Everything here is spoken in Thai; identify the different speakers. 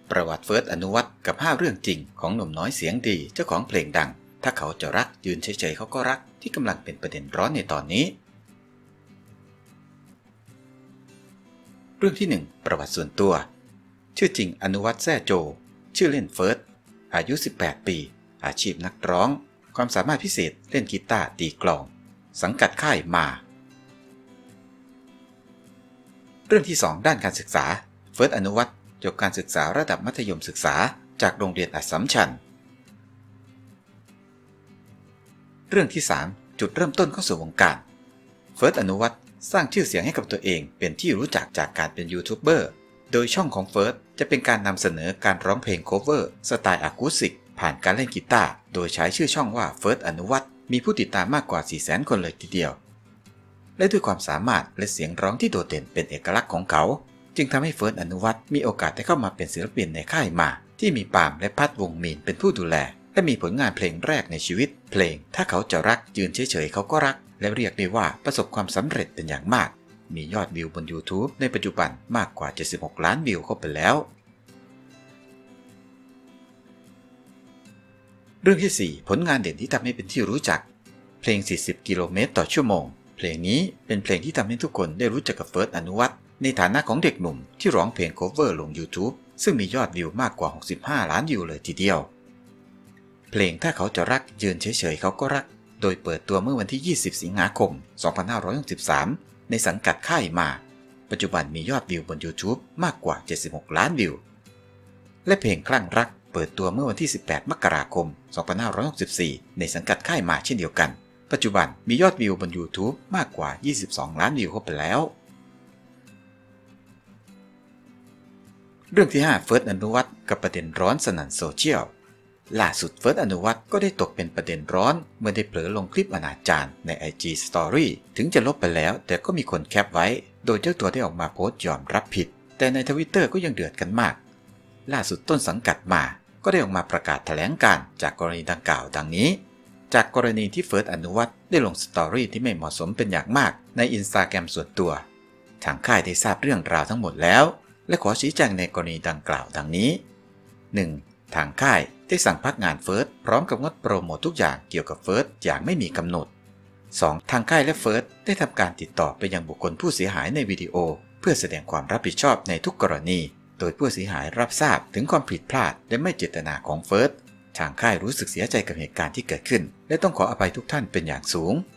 Speaker 1: ประวัติเฟิร์สอนุวัฒน์กับ5เรื่องจริงของหนุ่มน้อยเสียงดีเจ้าของเพลงดังถ้าเขาจะรักยืนเฉยๆเขาก็รักที่กำลังเป็นประเด็นร้อนในตอนนี้เรื่องที่1ประวัติส่วนตัวชื่อจริงอนุวัฒน์แซ่โจชื่อเล่นเฟิร์สอายุ18ปีอาชีพนักร้องความสามารถพิเศษเล่นกีตาร์ตีกลองสังกัดค่ายมาเรื่องที่2ด้านการศึกษาเฟิร์สอนุวัฒน์จบการศึกษาระดับมัธยมศึกษาจากโรงเรียนอัสสัมชัญเรื่องที่3จุดเริ่มต้นเข้าสู่วงการเฟิร์สอนุวัฒน์สร้างชื่อเสียงให้กับตัวเองเป็นที่รู้จักจากการเป็นยูทูบเบอร์โดยช่องของเฟิร์สจะเป็นการนำเสนอการร้องเพลงโคเวอร์สไตล์อะคูสติกผ่านการเล่นกีตาร์โดยใช้ชื่อช่องว่าเฟิร์สอนุวัฒน์มีผู้ติดตามมากกว่า 400,000 คนเลยทีเดียวและด้วยความสามารถและเสียงร้องที่โดดเด่นเป็นเอกลักษณ์ของเขาจึงทำให้เฟิร์สอนุวัฒน์มีโอกาสได้เข้ามาเป็นศิลปินในค่ายมาที่มีปาล์มและพัดวงมีนเป็นผู้ดูแลและมีผลงานเพลงแรกในชีวิตเพลงถ้าเขาจะรักยืนเฉยๆเขาก็รักและเรียกได้ว่าประสบความสำเร็จเป็นอย่างมากมียอดวิวบน YouTube ในปัจจุบันมากกว่า76ล้านวิวเข้าไปแล้วเรื่องที่4ผลงานเด่นที่ทำให้เป็นที่รู้จักเพลง40กิโลเมตรต่อชั่วโมงเพลงนี้เป็นเพลงที่ทำให้ทุกคนได้รู้จักกับเฟิร์สอนุวัฒน์ในฐานะของเด็กหนุ่มที่ร้องเพลงโคเวอร์ลง YouTube ซึ่งมียอดวิวมากกว่า65ล้านวิวเลยทีเดียวเพลงถ้าเขาจะรักยืนเฉยๆเขาก็รักโดยเปิดตัวเมื่อวันที่20สิงหาคม2563ในสังกัดค่ายมาปัจจุบันมียอดวิวบน YouTube มากกว่า76ล้านวิวและเพลงคลั่งรักเปิดตัวเมื่อวันที่18มกราคม2564ในสังกัดค่ายมาเช่นเดียวกันปัจจุบันมียอดวิวบน YouTube มากกว่า22ล้านวิวเข้าไปแล้วเรื่องที่5เฟิร์สอนุวัฒน์กับประเด็นร้อนสนั่นโซเชียลล่าสุดเฟิร์สอนุวัฒน์ก็ได้ตกเป็นประเด็นร้อนเมื่อได้เผลอลงคลิปอนาจารใน IG Story ถึงจะลบไปแล้วแต่ก็มีคนแคปไว้โดยเจ้าตัวได้ออกมาโพสต์ยอมรับผิดแต่ใน Twitter ก็ยังเดือดกันมากล่าสุดต้นสังกัดมาก็ได้ออกมาประกาศแถลงการจากกรณีดังกล่าวดังนี้จากกรณีที่เฟิร์สอนุวัฒน์ได้ลงสตอรี่ที่ไม่เหมาะสมเป็นอย่างมากใน Instagram ส่วนตัวทางค่ายได้ทราบเรื่องราวทั้งหมดแล้วและขอชี้แจงในกรณีดังกล่าวดังนี้ 1. ทางค่ายได้สั่งพักงานเฟิร์สพร้อมกับงดโปรโมททุกอย่างเกี่ยวกับเฟิร์สอย่างไม่มีกำหนด 2. ทางค่ายและเฟิร์สได้ทำการติดต่อไปยังบุคคลผู้เสียหายในวิดีโอเพื่อแสดงความรับผิดชอบในทุกกรณีโดยผู้เสียหายรับทราบถึงความผิดพลาดและไม่เจตนาของเฟิร์สทางค่ายรู้สึกเสียใจกับเหตุการณ์ที่เกิดขึ้นและต้องขออภัยทุกท่านเป็นอย่างสูง